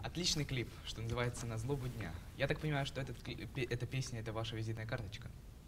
Отличный клип, что называется «На злобу дня». Я так понимаю, что эта песня — это ваша визитная карточка?